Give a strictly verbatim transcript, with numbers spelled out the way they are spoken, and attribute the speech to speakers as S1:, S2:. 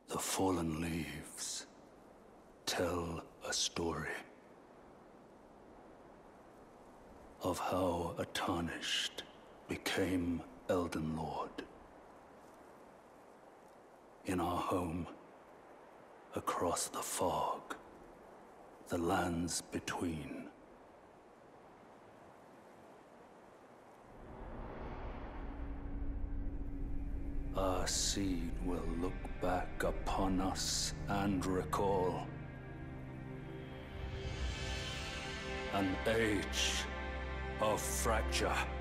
S1: The fallen leaves tell a story of how a tarnished became Elden Lord. In our home, across the fog, the lands between. Our seed will look back upon us and recall an age of fracture.